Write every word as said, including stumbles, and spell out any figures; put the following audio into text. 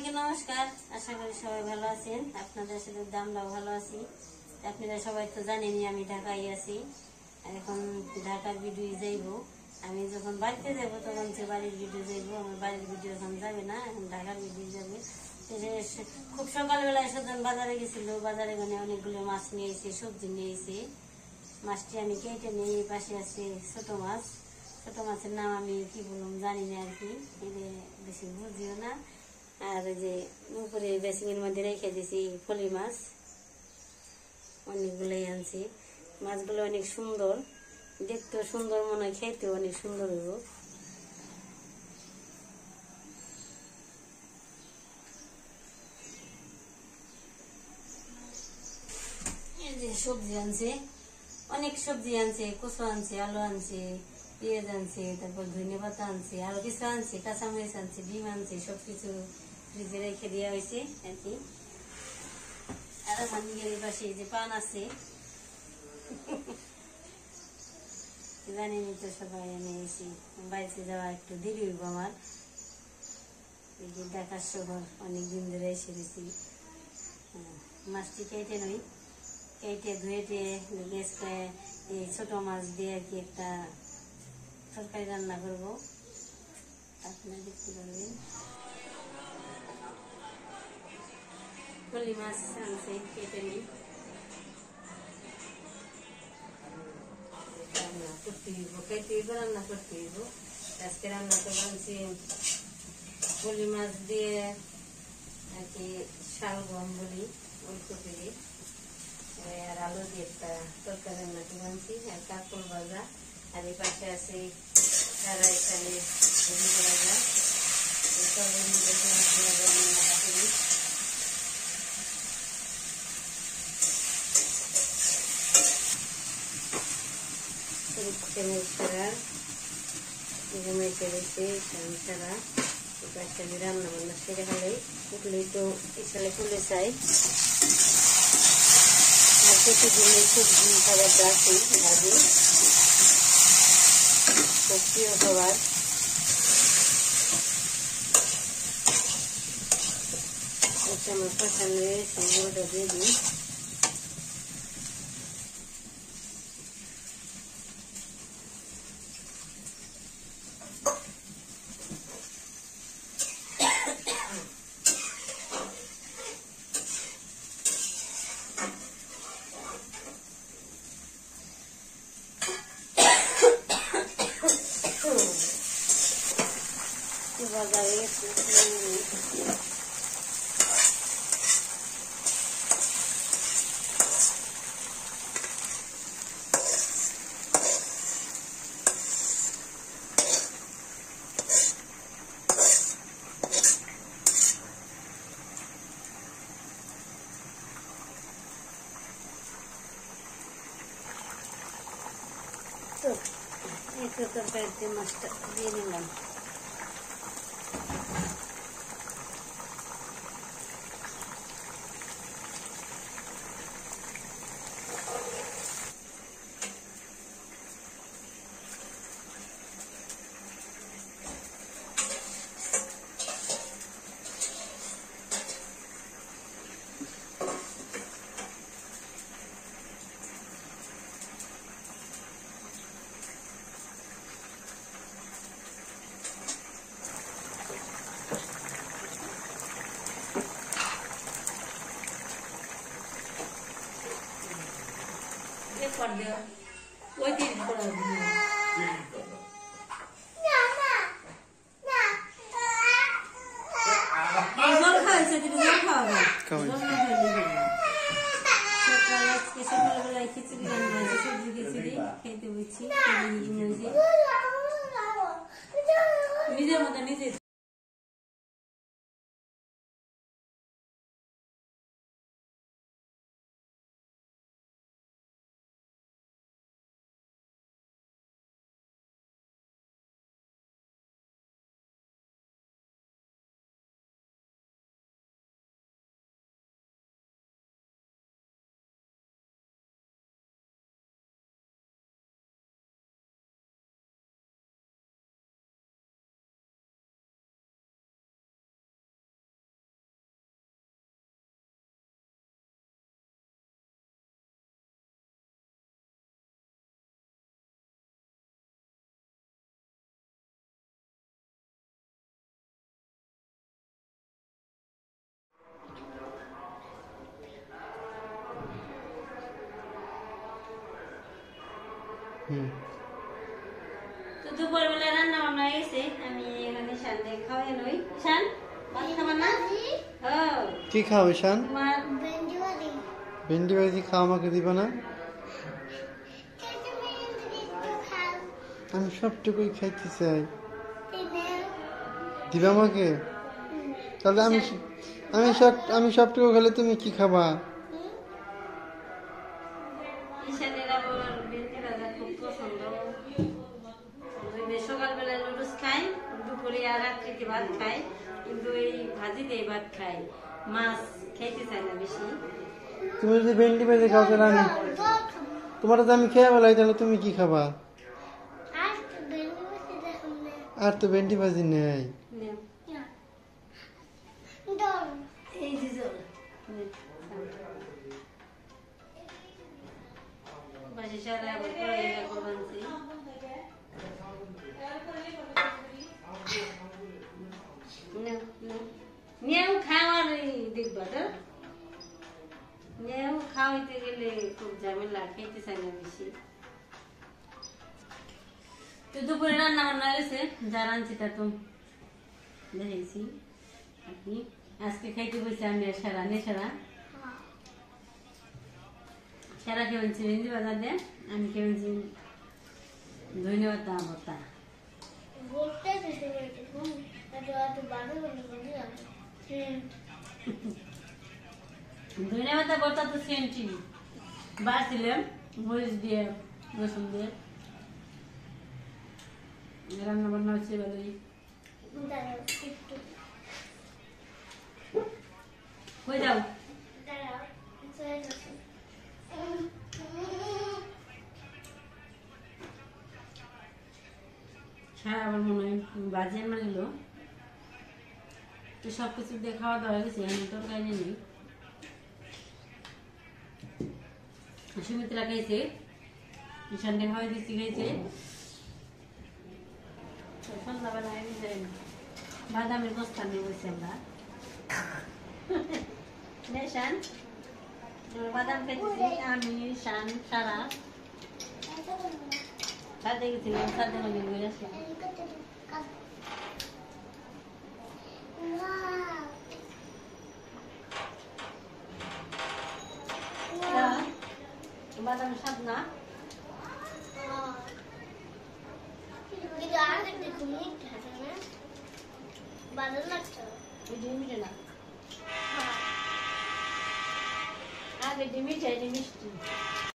সবাইকে নমস্কার। আশা করি সবাই ভালো আছেন। আপনাদের সাথে আমরাও ভালো আছি। আপনারা সবাই তো জানেনই আমি ঢাকায় আছি। এখন ঢাকার ভিডিও যাইব। আমি যখন বাড়িতে যাব তখন সে বাড়ির ভিডিও যাইব। আমার বাড়ির ভিডিও এখন যাবে না, এখন ঢাকার ভিডিও যাবে। খুব সকালবেলায় সজন বাজারে গেছিল। বাজারে মানে অনেকগুলো মাছ নিয়ে এসে, সবজি নিয়ে এসে মাছটি আমি কেটে নিয়ে এই পাশে আছে ছোট মাছ। ছোট মাছের নাম আমি কি বললাম জানি না আর কি, বেশি বুঝিও না। আর ওই যে উপরে বেসিংয়ের মধ্যে রেখে দিয়েছি ফলি মাছ, অনেকগুলোই আনছি। মাছগুলো অনেক সুন্দর, দেখতেও সুন্দর মনে হয়, খেতেও অনেক সুন্দর হইব। এই যে সবজি আনছে, অনেক সবজি আনছে, কচু আনছে, আলু আনছে, পেঁয়াজ আনছে, তারপর ধনে পাতা আনছে, আরো কিছু আনছে, কাঁচামরিচ আনছে, ডিম আনছে, সবকিছু ফ্রিজে রেখে দেওয়া হয়েছে আর কি। আর আমার নিজের পাশে যে পান আছে, জানিনি তো সবাই, আমি এসি বাড়িতে যাওয়া একটু দেরি হইব আমার। এই যে ঢাকার শহর অনেকদিন ধরে এসে গেছি। মাছটি কেটে নই, কেটে ধুয়েটে গ্যাস এই ছোট মাছ দিয়ে আর কি একটা তরকারি রান্না করবো, আপনারা দেখতে পারবেন। ফলি মাছ আনছে, কেটে নিই, রান্না করতে হইব, কেটে হইব, রান্না করতে হইব। আজকে রান্না তো আনছি ফলি মাছ দিয়ে আর কি, শাল গম বলি ওই করি, আর আলু দিয়ে একটা তরকারি রান্না করে আনছি, আর কাঁকড় ভাজা। আর এই পাশে আছে কড়াই চালে ভাজা। রান্না বান্না সেরে হলে উঠলেই তো ইসালে তুলে চাই। আর প্রতিদিন সবজি খাবারটা আছে ভাজি, খুব প্রিয় খাবার। আমার পছন্দ হয়েছে, ওটা দিয়ে দিই। বাজারে তো এই তো তরকারিতে মাছটা দিয়ে নিলাম। कर दे ওই তিন করে দিই জল খাইছে তুমি জল খাওয়া জল না খেলে সকালে আজকে সকালবেলা খিচুড়ি রান্না হয়েছে, সবজি খিচুড়ি খেতে বলছি, নিজের মতো নিজে হুম। তো দুপুরবেলা রান্না বান্না হয়ে গেছে, আমি এখানে শানকে খাওয়াই লই। শান ভাত খাবার না? হ্যাঁ। কি খাও ঈশান? তোমার ভেন্ডি ভাজি খাও, আমাকে দিবা না? আমি সবটুকুই খাইতে চাই, দিবা আমাকে? তাহলে আমি আমি সব আমি সবটুকু খেলে তুমি কি খাবা? ঈশানের আবার ভেন্ডি ভাজা খুব পছন্দ। সকালবেলা নুডলস খাই, দুপুরে আর রাত্রিতে ভাত খাই, কিন্তু এই ভাজিতে ভাত খাই, মাছ খাইতে চাই না বেশি। তুমি যদি ভেন্ডি ভাজি খাও তাহলে আমি তোমার তো আমি খেয়ে বলাই, তাহলে তুমি কি খাবা? আর তো ভেন্ডি ভাজি নেই। বাসি সারা আবার করে করবানছি। নেও খাওয়ার দেখবা তো, নেও খাওয়াইতে গেলে খুব ঝামেলা, খেতে চাই না বেশি। তো দুপুরে রান্না বান্না হয়েছে, যা রাঁধছি তা তো দেখেছি আপনি। আজকে খাইতে বসে আমি আর সারা নে সারা সারা খেয়েছি ভেন্ডি ভাজা দিয়ে, আমি খেয়েছি ধন্যবাদ ভর্তা। ধন্যবাদ ভর্তা তো সেন্টি বাড়ছিলাম মরিচ দিয়ে রসুন দিয়ে, রান্না বান্না হচ্ছে ভালোই। কই যাও? হ্যাঁ, আমার মনে হয় বাজে আমার এলো তো সব কিছু দিয়ে খাওয়া দাওয়া হয়ে গেছে, আমি তরকারি নেই। সুমিত্রা খাইছে, ঈশানকে খাওয়াই দিচ্ছি খাইছে। সন্ধ্যাবেলায় বাদামের বস্তা নিয়ে বসে আমরা শান বাদাম খাইতেছি আমি, শান, সারা ছাদে গেছিলাম, ছাদে মনে ঘুরে আসলাম। বাদামের স্বাদ না মিঠে না, আগে মিঠে মিষ্টি।